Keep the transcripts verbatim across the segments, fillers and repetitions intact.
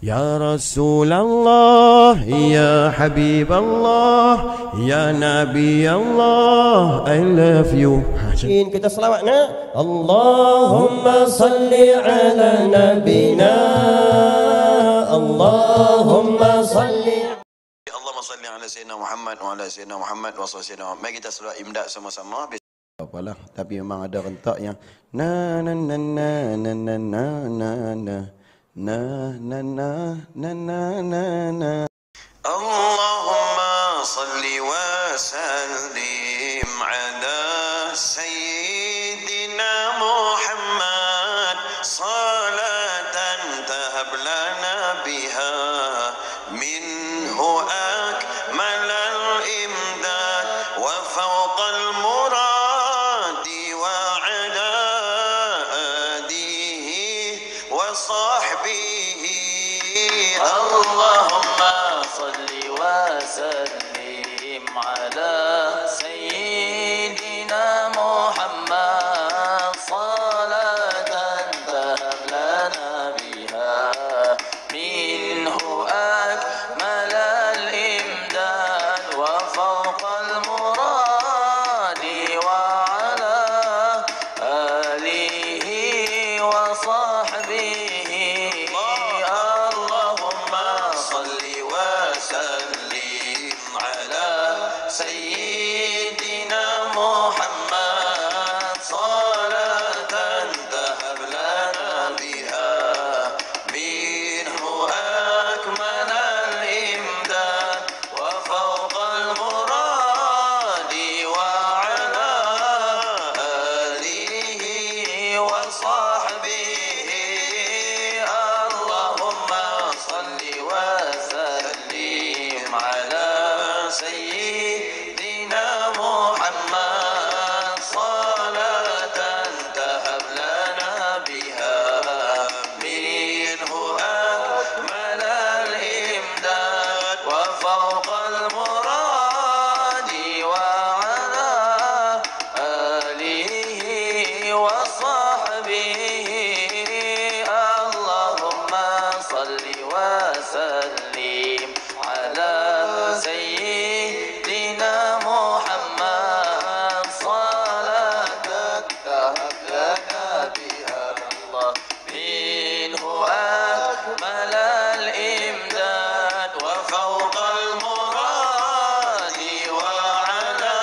Ya Rasulullah, Ya Habib Allah, Ya Nabi Allah, I love you. Kita selawat nak. Allahumma salli ala nabina, Allahumma salli. Allahumma salli ala Sayyidina Muhammad wa ala Sayyidina Muhammad wa Sayyidina Muhammad. Mari kita selawat imdad sama-sama. Apalah, tapi memang ada rentak yang na na na na na na na na na na na na na na na na. Allahumma salli wa sallim ala Sayyidina Muhammad salatan tahab lana biha minhu akmal al-imdad wa fawqa al-muradi wa ala alihi wa sahbihi. Allahumma salli wa sallim ala Sayyidina Muhammad salatan tahab lana biha minhu akmal al-imdad wa fawqa al-muradi wa ala alihi wa sahbihi. Allahumma salli wa sallim ala Sayyidina Muhammad salatan tahab lana biha minhu akmal al-imdad wa fawqa al-muradi wa ala alihi wa sahbihi. Allahumma salli wa sallim ala Sayyidina Muhammad salatan tahab lana biha minhu akmal al-imdad wa fawqa al-muradi wa ala alihi wa sahbihi. Allahumma salli wa sallim ala Sayyidina Muhammad salatan tahab lana biha minhu akmal al-imdad wa fawqa al-muradi wa ala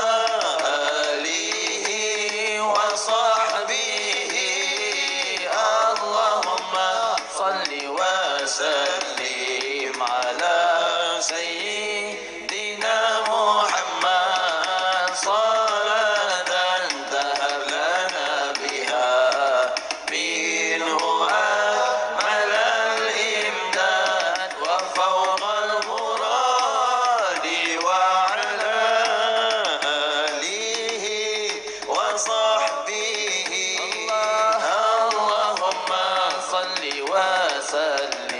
alihi wa sahbihi. Allahumma salli wa sallim ala Sayyidina Muhammad salatan tahab lana biha minhu akmal al-imdad wa fawqa al-muradi wa ala alihi wa sahbihi. Allahumma salli wa sallim